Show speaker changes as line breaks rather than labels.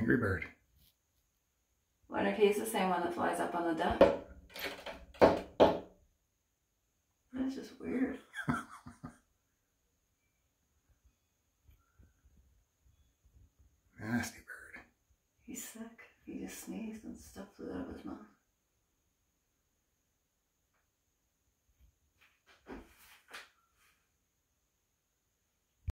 Angry bird.
Wonder if he's the same one that flies up on the duck. That's just weird.
Nasty bird.
He's sick. He just sneezed and stuff flew out of his mouth.